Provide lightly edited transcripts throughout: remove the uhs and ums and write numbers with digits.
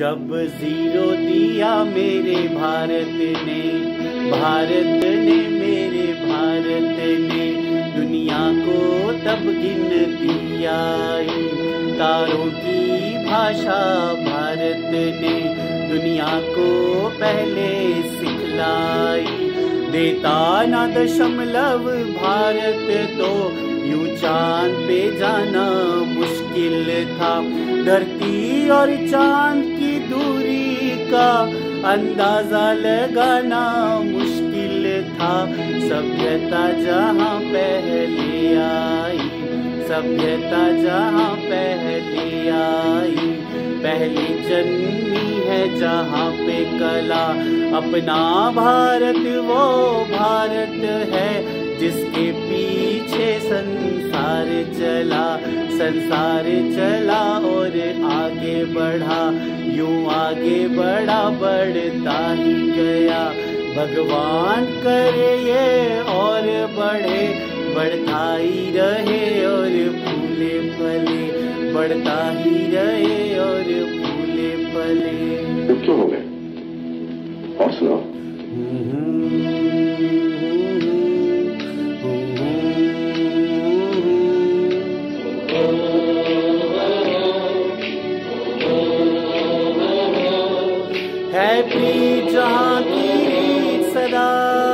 जब जीरो दिया मेरे भारत ने मेरे भारत ने दुनिया को तब गिनती आई। तारों की भाषा भारत ने दुनिया को पहले सिखलाई। देता ना दशमलव भारत तो यूं चांद पे जाना मुश्किल था। धरती और चांद की दूरी का अंदाजा लगाना मुश्किल था। सभ्यता जहाँ पहले आई, सभ्यता जहाँ पहले आई, पहली जन्मी है जहाँ पे कला। अपना भारत वो भारत है जिसके पीछे संसार चला, संसार चला और आगे बढ़ा। यूं आगे बढ़ा बढ़ता ही गया। भगवान करे ये और बढ़े, बढ़ता ही रहे और फूले फले, बढ़ता ही रहे और फूले फले। क्यों हो गए? और सुनाओ। है प्रीत जहाँ की रीत सदा,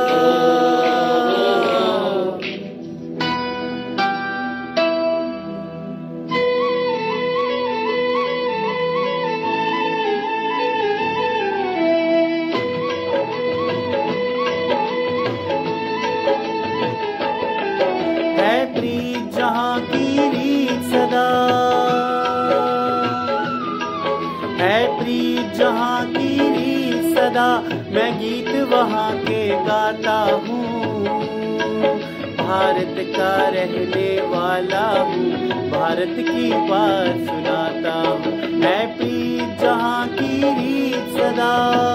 है प्रीत जहाँ की रीत सदा, है प्रीत जहाँ की रीत सदा। मैं गीत वहाँ के गाता हूँ, भारत का रहने वाला हूँ, भारत की बात सुनाता हूँ। है प्रीत जहाँ की रीत सदा।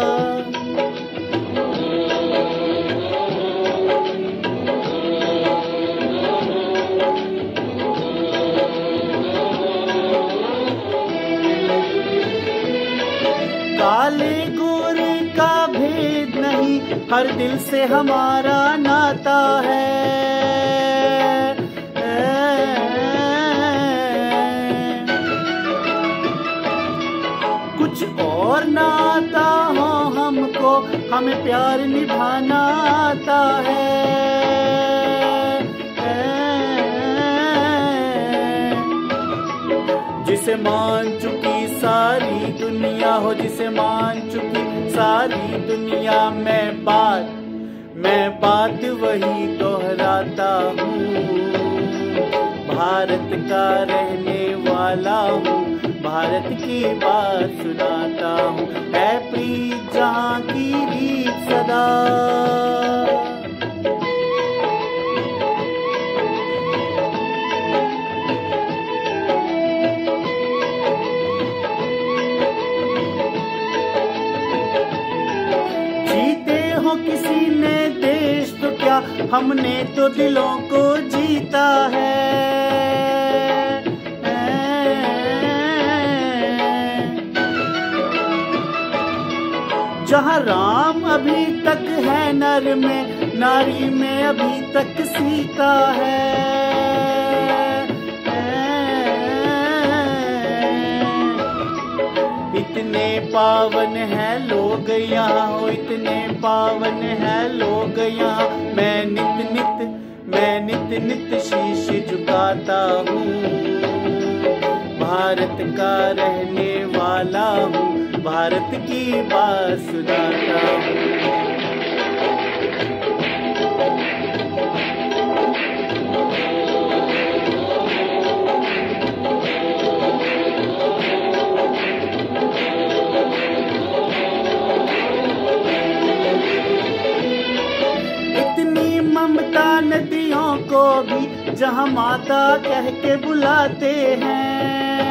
काले गोरे का भेद नहीं, हर दिल से हमारा नाता है। कुछ और ना आता हो हमको, हमें प्यार निभाना आता है। जिसे मान चुकी सारी दुनिया हो, जिसे मान चुकी सारी दुनिया। मैं बात वही दोहराता हूँ, भारत का रहने वाला हूँ, भारत की बात सुनाता हूँ। है प्रीत जहाँ की रीत सदा। किसी ने देश तो क्या, हमने तो दिलों को जीता है। जहाँ राम अभी तक है नर में, नारी में अभी तक सीता है। इतने पावन है लोग यहाँ हो, इतने पावन है लोग यहाँ। मैं नित नित शीश झुकाता हूँ, भारत का रहने वाला हूँ, भारत की बात सुनाता हूँ। ममता नदियों को भी जहाँ माता कह के बुलाते हैं।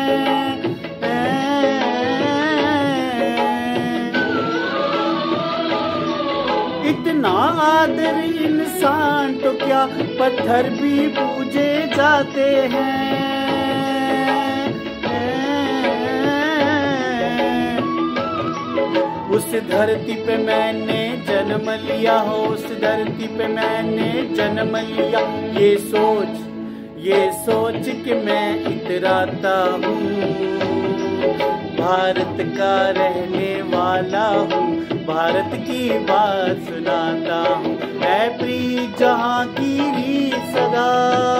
इतना आदर इंसान तो क्या, पत्थर भी पूजे जाते हैं। उस धरती पे मैंने जन्म लिया हो, उस धरती पे मैंने जन्म लिया। ये सोच के मैं इतराता हूँ, भारत का रहने वाला हूँ, भारत की बात सुनाता हूँ। ऐ प्रीत जहाँ की रीत सदा